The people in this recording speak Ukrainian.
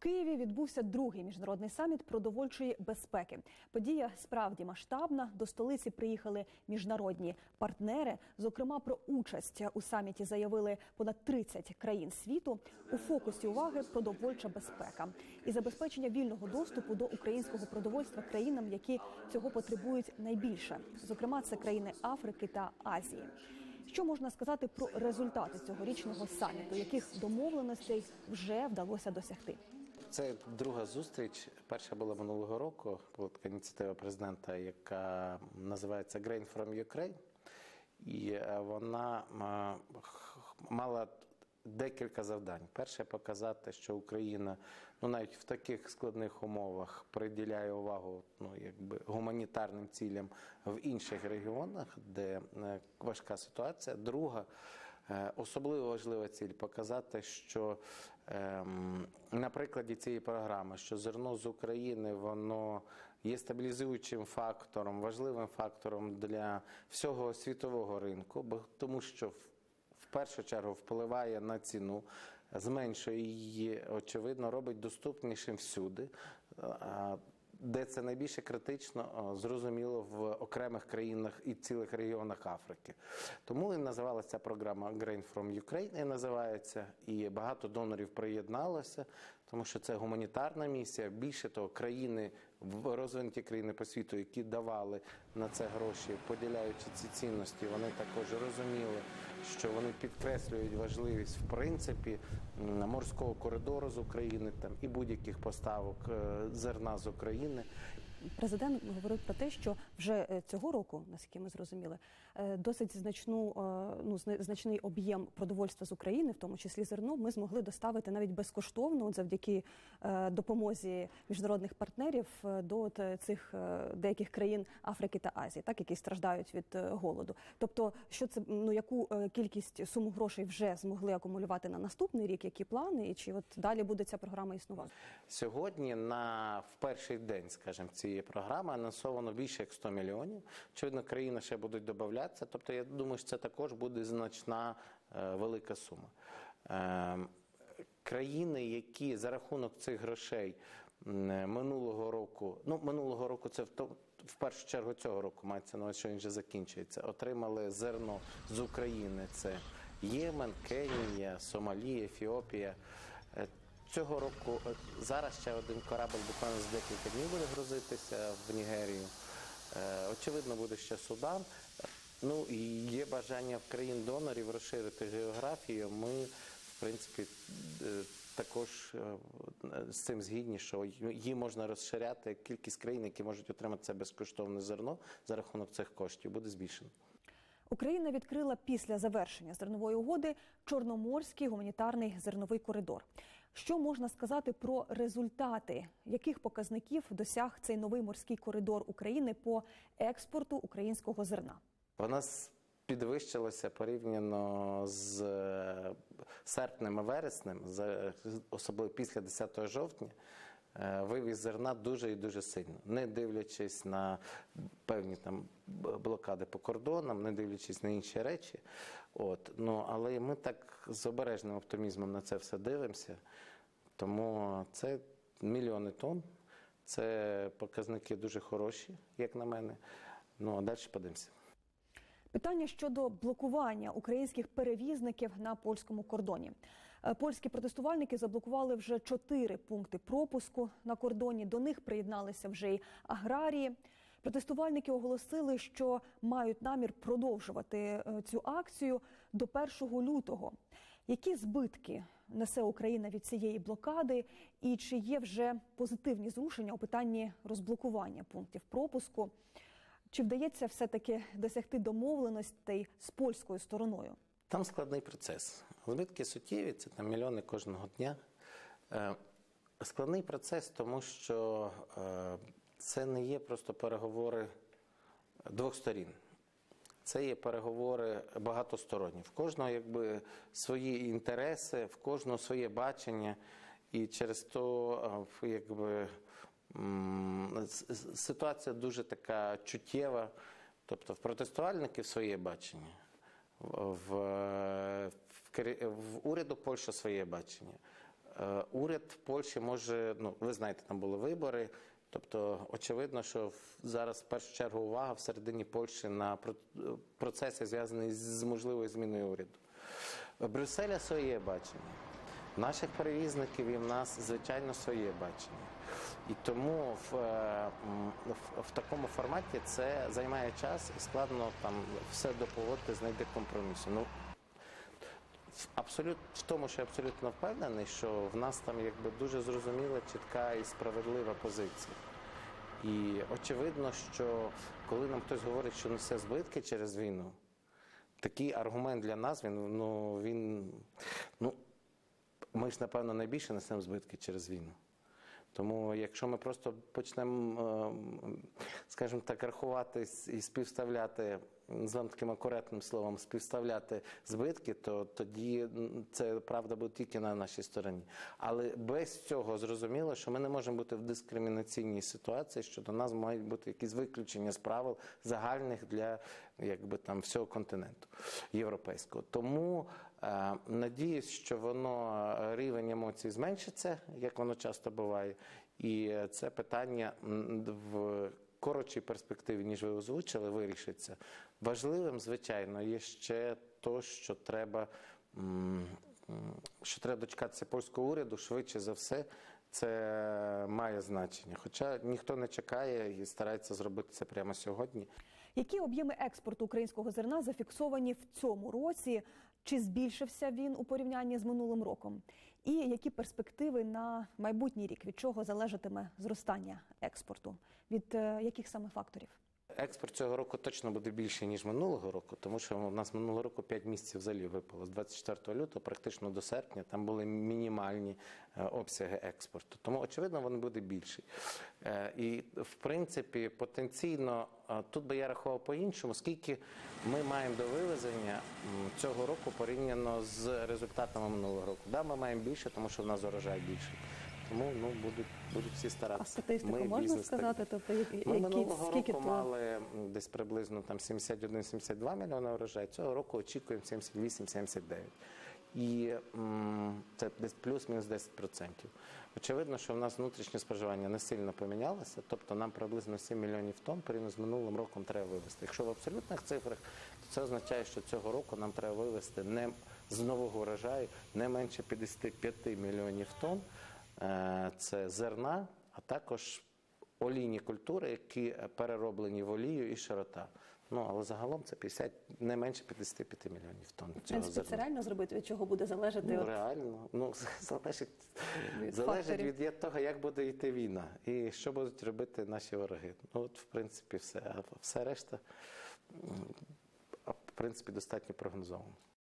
Києві відбувся другий міжнародний саміт продовольчої безпеки. Подія справді масштабна. До столиці приїхали міжнародні партнери. Зокрема, про участь у саміті заявили понад 30 країн світу. У фокусі уваги продовольча безпека і забезпечення вільного доступу до українського продовольства країнам, які цього потребують найбільше. Зокрема, це країни Африки та Азії. Що можна сказати про результати цьогорічного саміту? Яких домовленостей вже вдалося досягти? Це друга зустріч. Перша була минулого року. Була така ініціатива президента, яка називається «Grain from Ukraine». І вона мала декілька завдань. Перше – показати, що Україна, навіть в таких складних умовах приділяє увагу гуманітарним цілям в інших регіонах, де важка ситуація. Друга – особливо важлива ціль – показати, що на прикладі цієї програми, що зерно з України, воно є стабілізуючим фактором, важливим фактором для всього світового ринку, тому що в першу чергу впливає на ціну, зменшує її, очевидно, робить доступнішим всюди, де це найбільше критично, зрозуміло, в окремих країнах і цілих регіонах Африки. Тому і називалася ця програма «Grain from Ukraine», і називається, і багато донорів приєдналося, тому що це гуманітарна місія. Більше того, країни, розвинуті країни по світу, які давали на це гроші, поділяючи ці цінності, вони також розуміли, що вони підкреслюють важливість, в принципі, морського коридору з України і будь-яких поставок зерна з України. Президент говорив про те, що вже цього року, наскільки ми зрозуміли, досить значний об'єм продовольства з України, в тому числі зерно, ми змогли доставити навіть безкоштовно, завдяки допомозі міжнародних партнерів до цих деяких країн Африки та Азії, які страждають від голоду. Тобто, що це, яку кількість суму грошей вже змогли акумулювати на наступний рік, які плани, і чи далі буде ця програма існувати? Сьогодні в перший день, скажімо, цієї програми анонсовано більше як 100 мільйонів. Очевидно, країни ще будуть додаватися. Тобто, я думаю, що це також буде значна велика сума. Країни, які за рахунок цих грошей минулого року це в першу чергу цього року, мається на увазі, що він вже закінчується, отримали зерно з України. Це Ємен, Кенія, Сомалі, Ефіопія. Цього року зараз ще один корабль буквально з декілька днів буде грузитися в Нігерію. Очевидно, буде ще Судан. І є бажання в країн-донорів розширити географію. Ми, в принципі, також з цим згідні, що її можна розширяти. Кількість країн, які можуть отримати це безкоштовне зерно за рахунок цих коштів, буде збільшена. Україна відкрила після завершення зернової угоди Чорноморський гуманітарний зерновий коридор. Що можна сказати про результати? Яких показників досяг цей новий морський коридор України по експорту українського зерна? Вона підвищилася порівняно з серпнем і вереснем, особливо після 10 жовтня. Вивіз зерна дуже і дуже сильно, не дивлячись на певні блокади по кордонам, не дивлячись на інші речі. Але ми так з обережним оптимізмом на це все дивимося, тому це мільйони тонн, це показники дуже хороші, як на мене. А далі подивимося. Питання щодо блокування українських перевізників на польському кордоні. Польські протестувальники заблокували вже 4 пункти пропуску на кордоні. До них приєдналися вже й аграрії. Протестувальники оголосили, що мають намір продовжувати цю акцію до 1 лютого. Які збитки несе Україна від цієї блокади і чи є вже позитивні зрушення у питанні розблокування пунктів пропуску? Чи вдається все-таки досягти домовленостей з польською стороною? Там складний процес. Збитки суттєві, це мільйони кожного дня. Складний процес, тому що це не є просто переговори двох сторін. Це є переговори багатосторонні. В кожного свої інтереси, в кожного своє бачення. І через то ситуація дуже така чуттєва. Тобто в протестувальників своє бачення, в уряду Польщі своє бачення, уряд в Польщі може, ну, ви знаєте, там були вибори, тобто очевидно, що зараз в першу чергу увага всередині Польщі на процеси, зв'язані з можливою зміною уряду. В Брюсселя своє бачення. Наших перевізників і в нас, звичайно, своє бачення. І тому в такому форматі це займає час і складно там все доповодити, знайти компромісу. Ну, в тому, що я абсолютно впевнений, що в нас там якби дуже зрозуміла, чітка і справедлива позиція. І очевидно, що коли нам хтось говорить, що несе збитки через війну, такий аргумент для нас, ми ж, напевно, найбільше несемо збитки через війну. Тому якщо ми просто почнемо, скажімо так, рахувати і співставляти, називаємо таким акуратним словом, співставляти збитки, то тоді це правда буде тільки на нашій стороні. Але без цього зрозуміло, що ми не можемо бути в дискримінаційній ситуації, що до нас мають бути якісь виключення з правил загальних для всього континенту європейського. Тому надіюсь, що рівень емоцій зменшиться, як воно часто буває, і це питання в коротшій перспективі, ніж ви озвучили, вирішиться. Важливим, звичайно, є ще те, що треба дочекатися польського уряду, швидше за все, це має значення. Хоча ніхто не чекає і старається зробити це прямо сьогодні. Які об'єми експорту українського зерна зафіксовані в цьому році? Чи збільшився він у порівнянні з минулим роком? І які перспективи на майбутній рік? Від чого залежатиме зростання експорту? Від яких саме факторів? Експорт цього року точно буде більший, ніж минулого року, тому що у нас минулого року 5 місяців взагалі випало. З 24 лютого практично до серпня там були мінімальні обсяги експорту. Тому, очевидно, він буде більший. І, в принципі, потенційно, тут би я рахував по-іншому, скільки ми маємо до вивезення цього року порівняно з результатами минулого року. Да, ми маємо більше, тому що в нас урожай більший. Тому будуть всі старатися. А статистику можна сказати? Тобто, минулого скільки року мали десь приблизно 71-72 мільйони урожай. Цього року очікуємо 78-79. І це десь плюс-мінус 10%. Очевидно, що в нас внутрішнє споживання не сильно помінялося, тобто нам приблизно 7 мільйонів тонн порівняно з минулим роком треба вивезти. Якщо в абсолютних цифрах, то це означає, що цього року нам треба вивезти з нового урожаю не менше 55 мільйонів тонн. Це зерна, а також олійні культури, які перероблені в олію і широта. Але загалом це не менше 55 мільйонів тонн. В принципі, це реально зробити? Від чого буде залежати? Реально. Залежить від того, як буде йти війна і що будуть робити наші вороги. В принципі, все. А все решта, в принципі, достатньо прогнозовано.